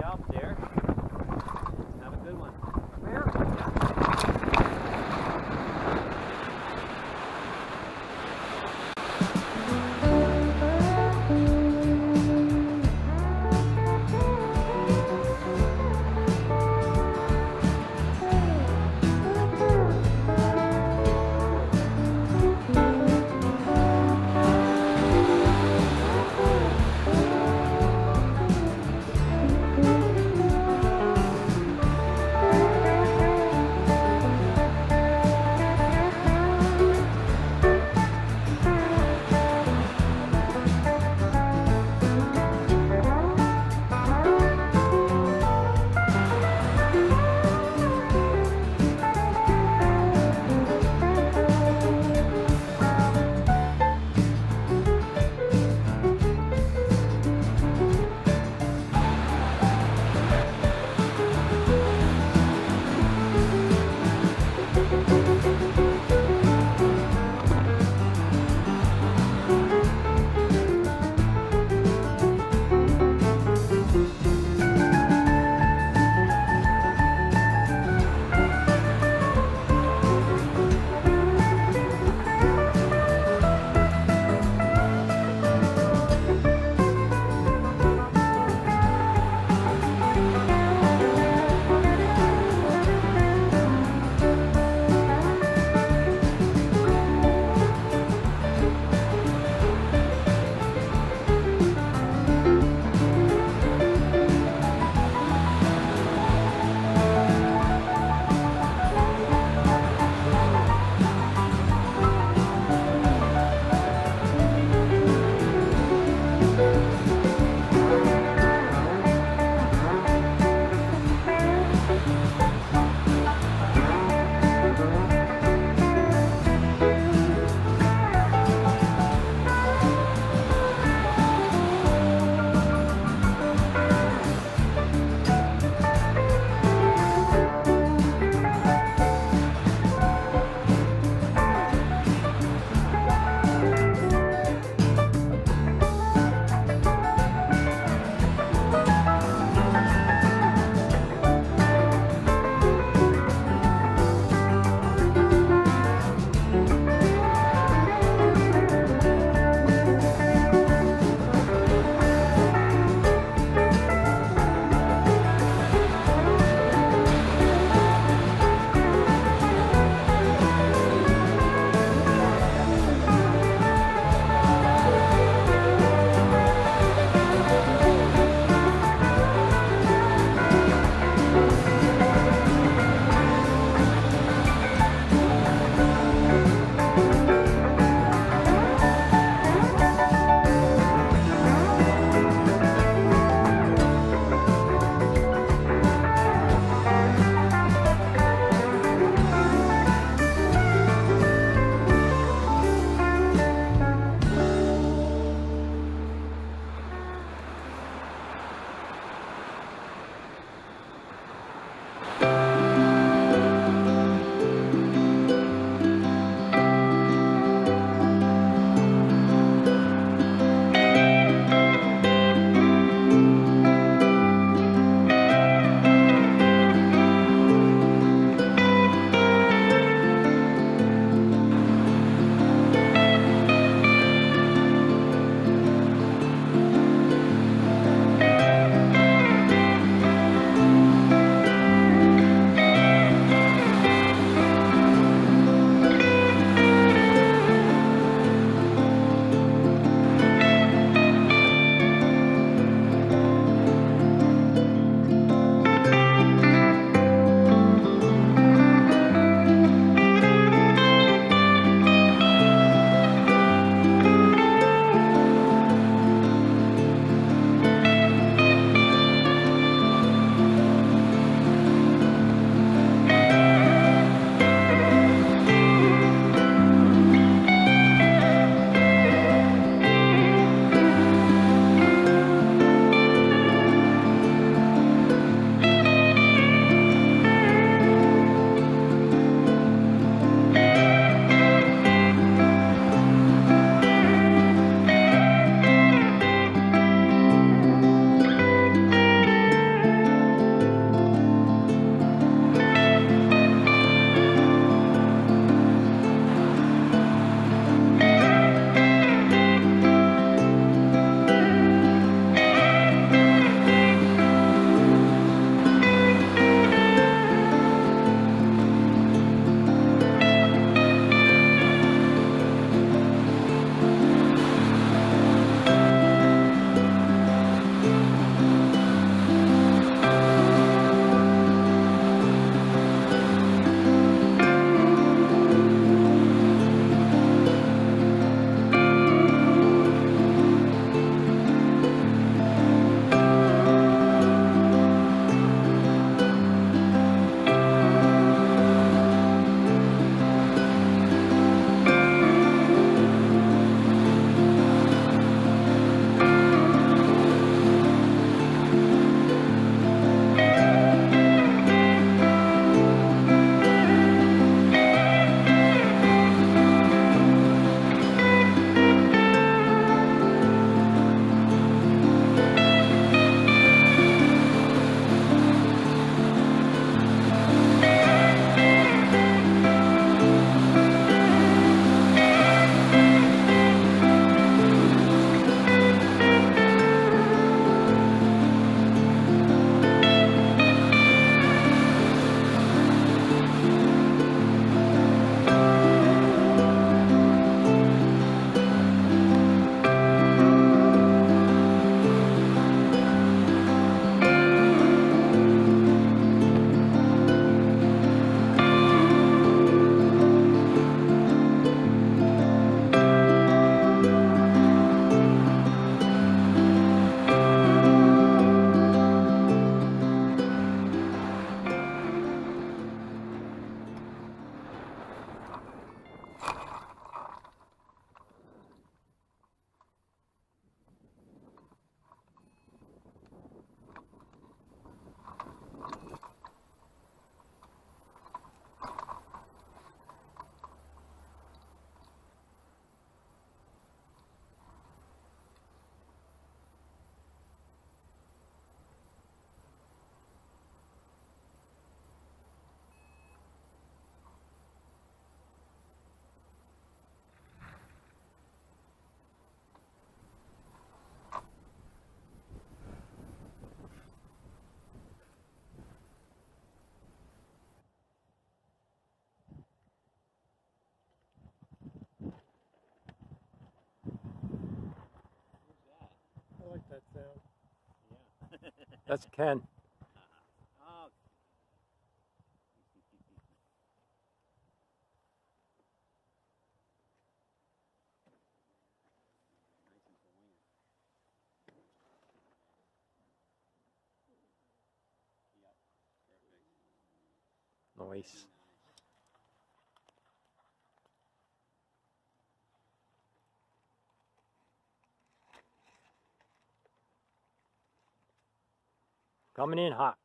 job there. Have a good one. that sound? Yeah. That's Ken. Oh. Nice and buoyant. Yep. Perfect. Nice. Coming in hot.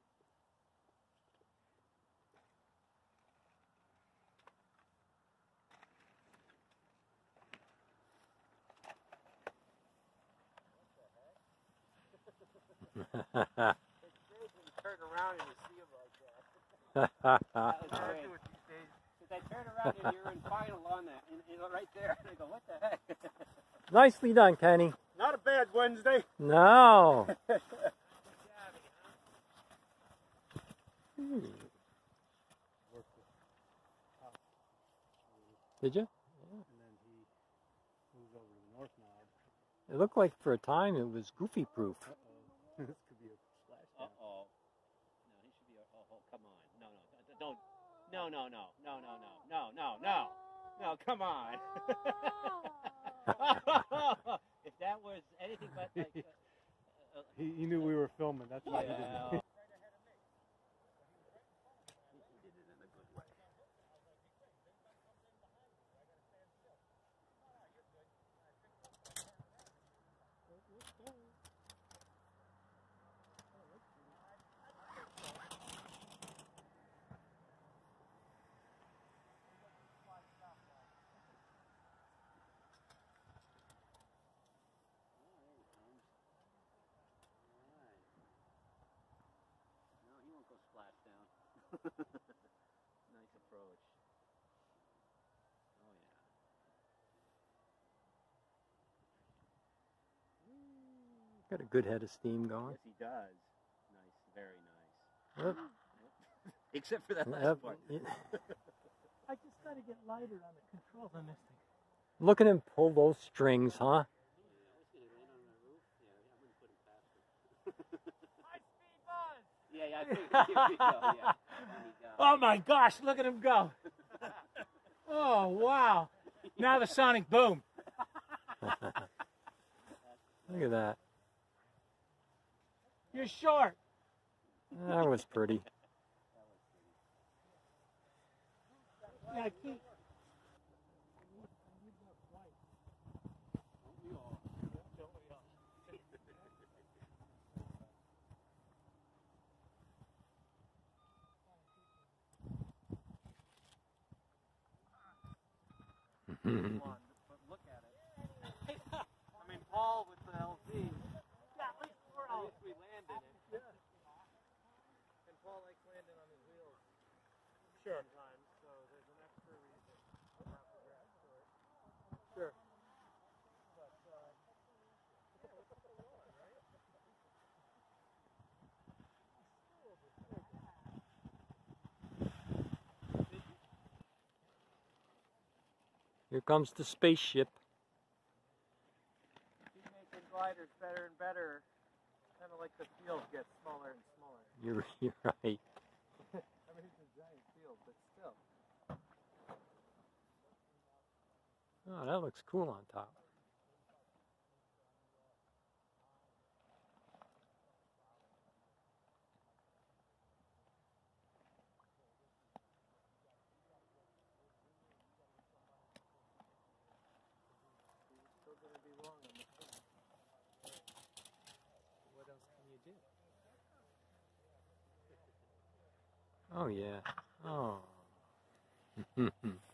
Turn around and you see him like that. That was I great. do it these days. Because I turn around and you're in final on that, and right there, and I go, what the heck? Nicely done, Kenny. Not a bad Wednesday. No. Did you? And then he moves over to the north knob. It looked like for a time it was goofy proof. This could be a splashdown. Uh-oh. No, he should be, oh, come on. No, don't. No, no, no, no, no, no, no, no, no. No, come on. If that was anything but like... He knew we were filming, that's why he didn't. yeah. He did it in a good way. No, he won't go splash down. Nice approach. Oh, yeah. Got a good head of steam going. Yes, he does. Nice, very nice. Yep. Except for that last Yep. part. I just gotta get lighter on the controls on this thing. Look at him pull those strings, huh? Yeah, I think here we go, yeah. Oh my gosh, look at him go. Oh, wow. Now the sonic boom. Look at that. You're short. That was pretty. Yeah, keep. But look at it. I mean, Paul with the LZ. Yeah, at least We landed it. Yeah. And Paul likes landing on his wheels. Sure. Sometimes, so there's an extra reason not to grab for it. Sure. Here comes the spaceship. Keep making gliders better and better. Kind of like the field gets smaller and smaller. You're right. I mean, it's a giant field, but still. Oh, that looks cool on top. Still gonna be long on the front. What else can you do? Oh, yeah. Oh.